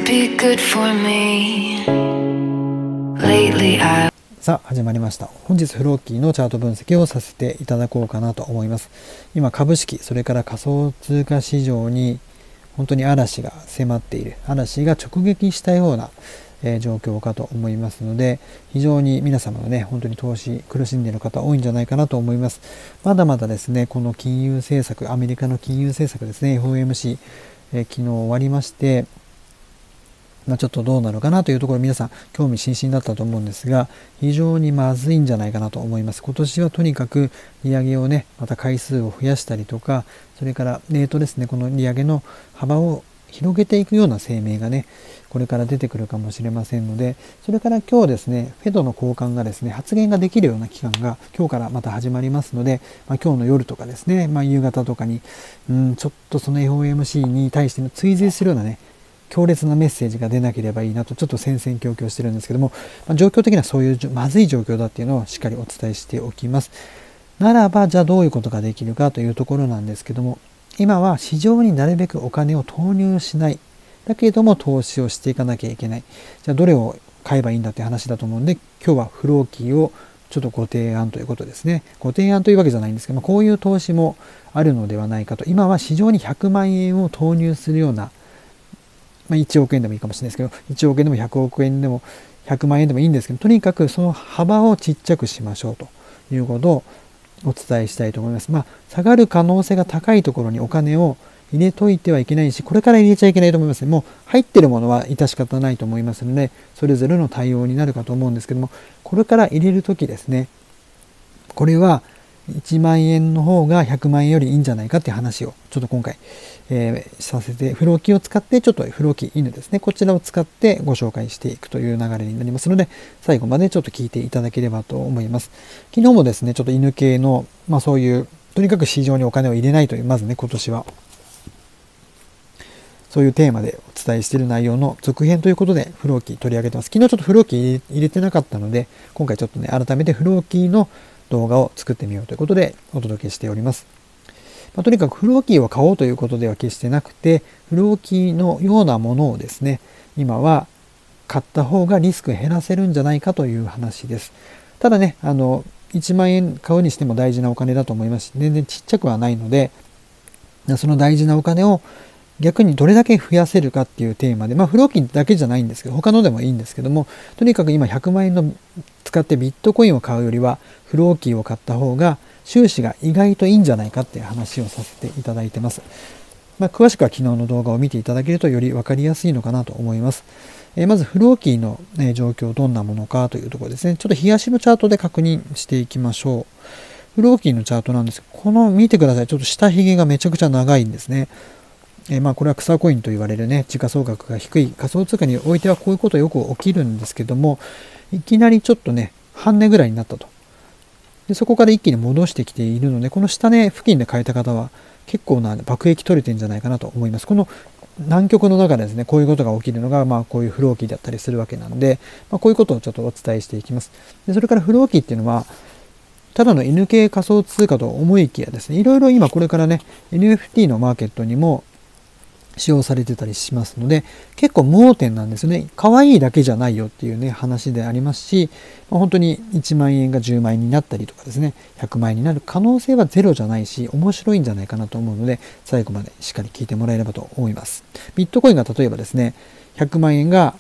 be good for me. Lately I さあ始まりました。本日フローキーのチャート分析をさせていただこうかなと思います。今株式それから仮想通貨市場に本当に嵐が迫っている、嵐が直撃したような状況かと思いますので、非常に皆様がね本当に投資苦しんでいる方多いんじゃないかなと思います。まだまだですね、この金融政策、アメリカの金融政策ですね、 FOMC、昨日終わりまして、ちょっとどうなるかなというところ、皆さん興味津々だったと思うんですが、非常にまずいんじゃないかなと思います。今年はとにかく利上げをね、また回数を増やしたりとか、それからレートですね、この利上げの幅を広げていくような声明がね、これから出てくるかもしれませんので、それから今日ですね、フェドの高官がですね、発言ができるような期間が今日からまた始まりますので、今日の夜とかですね、夕方とかに、ちょっとその FOMC に対しての追随するようなね、強烈なメッセージが出なければいいなとちょっと戦々恐々してるんですけども、状況的にはそういうまずい状況だっていうのをしっかりお伝えしておきます。ならばじゃあどういうことができるかというところなんですけども、今は市場になるべくお金を投入しない、だけれども投資をしていかなきゃいけない。じゃあどれを買えばいいんだって話だと思うんで、今日はフローキーをちょっとご提案ということですね。ご提案というわけじゃないんですけども、こういう投資もあるのではないかと。今は市場に100万円を投入するような、1億円でもいいかもしれないですけど、1億円でも100億円でも100万円でもいいんですけど、とにかくその幅をちっちゃくしましょうということをお伝えしたいと思います。下がる可能性が高いところにお金を入れといてはいけないし、これから入れちゃいけないと思います。もう入ってるものは致し方ないと思いますので、それぞれの対応になるかと思うんですけども、これから入れるときですね、これは1万円の方が100万円よりいいんじゃないかっていう話をちょっと今回、させて、フローキーを使って、ちょっとフローキー犬ですね、こちらを使ってご紹介していくという流れになりますので、最後までちょっと聞いていただければと思います。昨日もですね、ちょっと犬系の、そういうとにかく市場にお金を入れないという、まずね、今年はそういうテーマでお伝えしている内容の続編ということでフローキー取り上げてます。昨日ちょっとフローキー入れてなかったので、今回ちょっとね、改めてフローキーの動画を作ってみようということでお届けしております。とにかくフローキーを買おうということでは決してなくて、フローキーのようなものをですね、今は買った方がリスク減らせるんじゃないかという話です。ただね、1万円買うにしても大事なお金だと思いますし、全然ちっちゃくはないので、その大事なお金を逆にどれだけ増やせるかっていうテーマで、フローキーだけじゃないんですけど、他のでもいいんですけども、とにかく今100万円の使ってビットコインを買うよりは、フローキーを買った方が収支が意外といいんじゃないかっていう話をさせていただいてます。詳しくは昨日の動画を見ていただけるとより分かりやすいのかなと思います。まずフローキーの状況どんなものかというところですね。ちょっと日足のチャートで確認していきましょう。フローキーのチャートなんですが、この見てください。ちょっと下髭がめちゃくちゃ長いんですね。これは草コインと言われるね、時価総額が低い仮想通貨においてはこういうことよく起きるんですけども、いきなりちょっとね、半値ぐらいになったと。でそこから一気に戻してきているので、この下値付近で買えた方は結構な爆益取れてるんじゃないかなと思います。この南極の中でですね、こういうことが起きるのが、こういうフローキーだったりするわけなんで、こういうことをちょっとお伝えしていきます。でそれからフローキーっていうのは、ただの N 系仮想通貨と思いきやですね、いろいろ今これからね、NFT のマーケットにも使用されてたりしますので、結構盲点なんですね。可愛いだけじゃないよっていうね、話でありますし、本当に1万円が10万円になったりとかですね、100万円になる可能性はゼロじゃないし、面白いんじゃないかなと思うので、最後までしっかり聞いてもらえればと思います。ビットコインが例えばですね、100万円が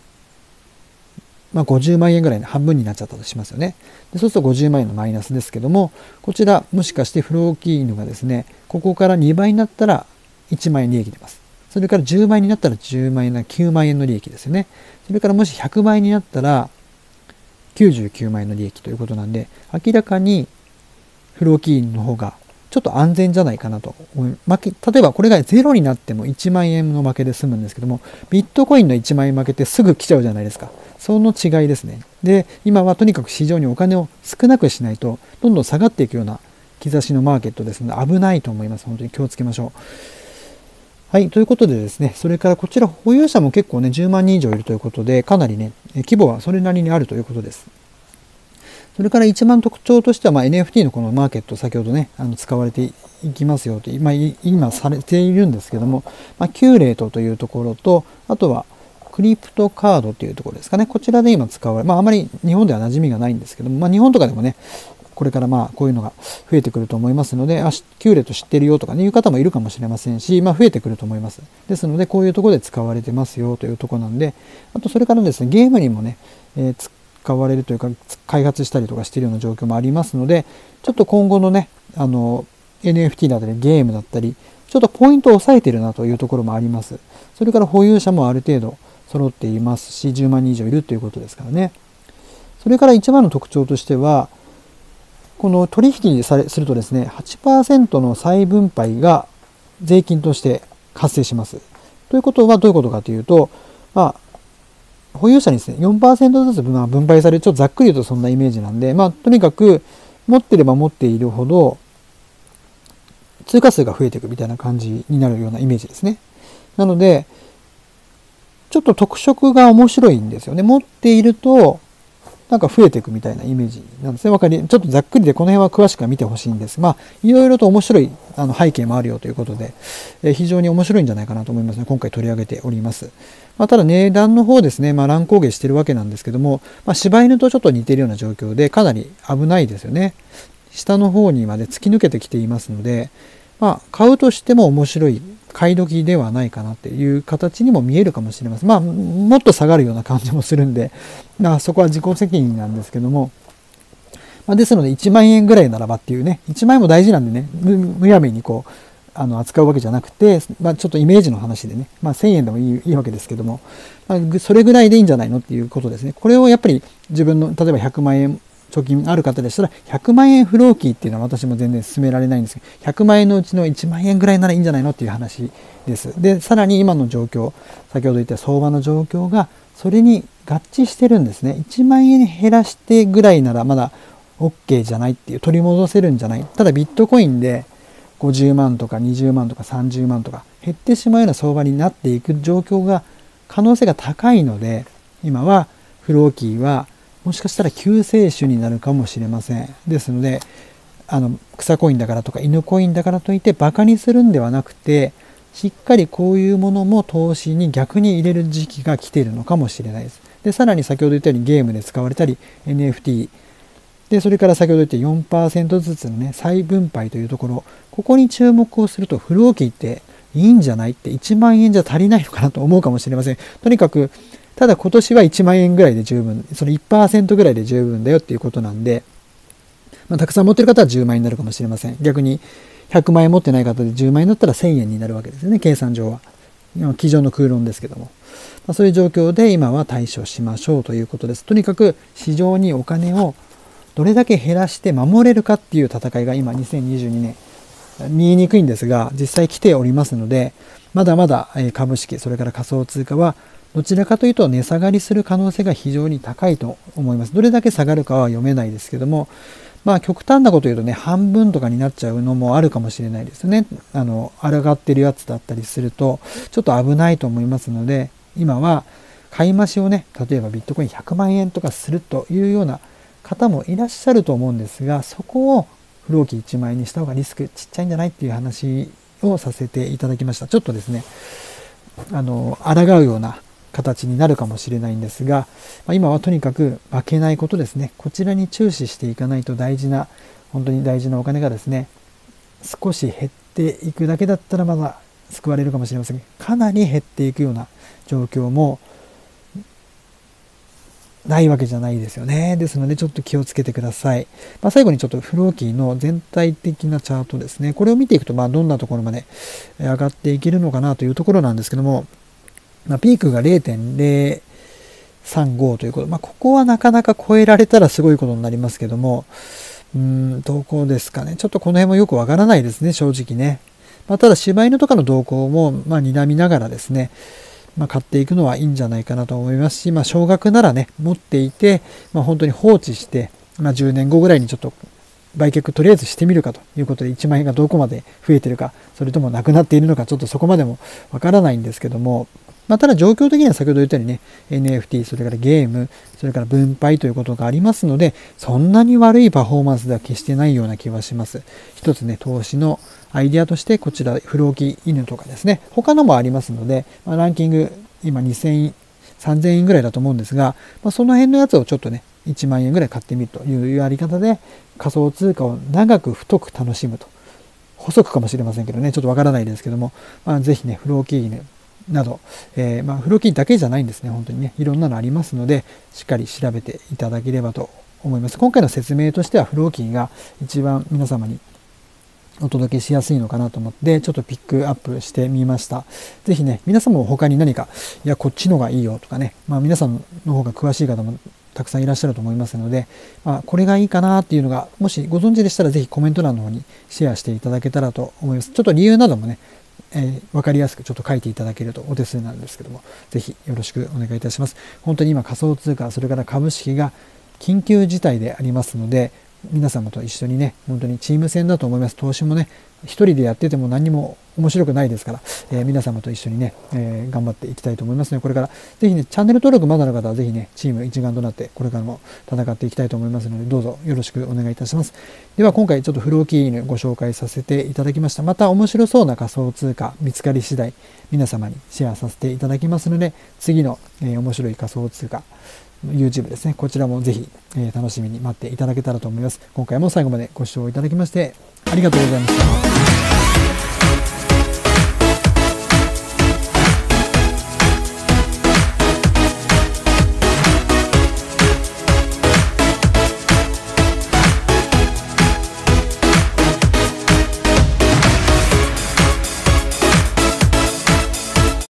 50万円ぐらいの半分になっちゃったとしますよね。でそうすると50万円のマイナスですけども、こちらもしかしてフローキー犬がですね、ここから2倍になったら1万円利益出ます。それから10倍になったら10万円の9万円の利益ですよね。それからもし100倍になったら99万円の利益ということなんで、明らかにフローキーの方がちょっと安全じゃないかなと思う。例えばこれがゼロになっても1万円の負けで済むんですけども、ビットコインの1万円負けてすぐ来ちゃうじゃないですか。その違いですね。で、今はとにかく市場にお金を少なくしないとどんどん下がっていくような兆しのマーケットですので危ないと思います。本当に気をつけましょう。はい。ということでですね、それからこちら保有者も結構ね、10万人以上いるということで、かなりね、規模はそれなりにあるということです。それから一番特徴としては、NFT のこのマーケット、先ほどね、使われていきますよと、今されているんですけども、キューレートというところと、あとはクリプトカードっていうところですかね。こちらで今使われ、あまり日本では馴染みがないんですけども、日本とかでもね、これからこういうのが増えてくると思いますので、キューレット知ってるよとかね、いう方もいるかもしれませんし、増えてくると思います。ですので、こういうところで使われてますよというところなんで、あとそれからですね、ゲームにもね、使われるというか、開発したりとかしているような状況もありますので、ちょっと今後のね、NFT だったりゲームだったり、ちょっとポイントを抑えているなというところもあります。それから保有者もある程度揃っていますし、10万人以上いるということですからね。それから一番の特徴としては、この取引するとですね、8% の再分配が税金として発生します。ということはどういうことかというと、保有者にですね、4% ずつ分配される、ちょっとざっくり言うとそんなイメージなんで、とにかく持ってれば持っているほど、通貨数が増えていくみたいな感じになるようなイメージですね。なので、ちょっと特色が面白いんですよね。持っていると、なんか増えていくみたいなイメージなんですね。ちょっとざっくりでこの辺は詳しくは見てほしいんです。いろいろと面白い背景もあるよということで、非常に面白いんじゃないかなと思いますね。今回取り上げております。ただ値段の方ですね、乱高下してるわけなんですけども、柴犬とちょっと似ているような状況で、かなり危ないですよね。下の方にまで突き抜けてきていますので、買うとしても面白い買い時ではないかなっていう形にも見えるかもしれません。もっと下がるような感じもするんで、そこは自己責任なんですけども、ですので1万円ぐらいならばっていうね、1万円も大事なんでね、むやみに扱うわけじゃなくて、ちょっとイメージの話でね、1000円でもいいわけですけども、それぐらいでいいんじゃないのっていうことですね。これをやっぱり自分の、例えば100万円貯金ある方でしたら、100万円フローキーっていうのは私も全然勧められないんですけど、100万円のうちの1万円ぐらいならいいんじゃないのっていう話です。で、さらに今の状況、先ほど言った相場の状況が、それに合致してるんですね。1万円減らしてぐらいならまだ OK じゃないっていう、取り戻せるんじゃない。ただビットコインで50万とか20万とか30万とか減ってしまうような相場になっていく状況が可能性が高いので、今はフローキーはもしかしたら救世主になるかもしれません。ですので、草コインだからとか犬コインだからといってバカにするんではなくて、しっかりこういうものも投資に逆に入れる時期が来ているのかもしれないです。で、さらに先ほど言ったようにゲームで使われたり、NFT、で、それから先ほど言った 4% ずつのね、再分配というところ、ここに注目をすると、フローキーっていいんじゃないって1万円じゃ足りないのかなと思うかもしれません。とにかく、ただ今年は1万円ぐらいで十分、その 1% ぐらいで十分だよっていうことなんで、たくさん持ってる方は10万円になるかもしれません。逆に100万円持ってない方で10万円だったら1000円になるわけですよね、計算上は。机上の空論ですけども。そういう状況で今は対処しましょうということです。とにかく市場にお金をどれだけ減らして守れるかっていう戦いが今2022年見えにくいんですが、実際来ておりますので、まだまだ株式、それから仮想通貨はどちらかというと値下がりする可能性が非常に高いと思います。どれだけ下がるかは読めないですけども、極端なこと言うとね、半分とかになっちゃうのもあるかもしれないですね。抗ってるやつだったりすると、ちょっと危ないと思いますので、今は買い増しをね、例えばビットコイン100万円とかするというような方もいらっしゃると思うんですが、そこをフローキー1万円にした方がリスクちっちゃいんじゃないっていう話をさせていただきました。ちょっとですね、抗うような形になるかもしれないんですが、今はとにかく負けないことですね。こちらに注視していかないと本当に大事なお金がですね、少し減っていくだけだったらまだ救われるかもしれません。かなり減っていくような状況もないわけじゃないですよね。ですのでちょっと気をつけてください。最後にちょっとフローキーの全体的なチャートですね。これを見ていくとどんなところまで上がっていけるのかなというところなんですけども、ピークが 0.035 ということ。ここはなかなか超えられたらすごいことになりますけども、どこですかね。ちょっとこの辺もよくわからないですね、正直ね。ただ柴犬とかの動向も睨みながらですね、買っていくのはいいんじゃないかなと思いますし、少額ならね、持っていて、本当に放置して、10年後ぐらいにちょっと売却とりあえずしてみるかということで、1万円がどこまで増えてるか、それともなくなっているのか、ちょっとそこまでもわからないんですけども、ただ状況的には先ほど言ったようにね、NFT、それからゲーム、それから分配ということがありますので、そんなに悪いパフォーマンスでは決してないような気はします。一つね、投資のアイデアとして、こちら、フローキ犬とかですね、他のもありますので、ランキング、今2000 3000円ぐらいだと思うんですが、その辺のやつをちょっとね、1万円ぐらい買ってみるというやり方で仮想通貨を長く太く楽しむと。細くかもしれませんけどね、ちょっとわからないですけども、ぜひね、フローキー犬など、フローキーだけじゃないんですね、本当にね、いろんなのありますので、しっかり調べていただければと思います。今回の説明としては、フローキーが一番皆様にお届けしやすいのかなと思って、ちょっとピックアップしてみました。ぜひね、皆様も他に何か、いや、こっちのがいいよとかね、皆さんの方が詳しい方もたくさんいらっしゃると思いますので、これがいいかなっていうのが、もしご存知でしたら、ぜひコメント欄の方にシェアしていただけたらと思います。ちょっと理由などもね、分かりやすくちょっと書いていただけるとお手数なんですけども、ぜひよろしくお願いいたします。本当に今仮想通貨、それから株式が緊急事態でありますので、皆様と一緒にね、本当にチーム戦だと思います。投資もね、一人でやってても何にも面白くないですから、皆様と一緒にね、頑張っていきたいと思いますので、これからぜひね、チャンネル登録まだの方はぜひね、チーム一丸となってこれからも戦っていきたいと思いますので、どうぞよろしくお願いいたします。では今回ちょっとフローキー犬ご紹介させていただきました。また面白そうな仮想通貨見つかり次第、皆様にシェアさせていただきますので、次の、面白い仮想通貨、YouTube ですね。こちらもぜひ、楽しみに待っていただけたらと思います。今回も最後までご視聴いただきましてありがとうございました。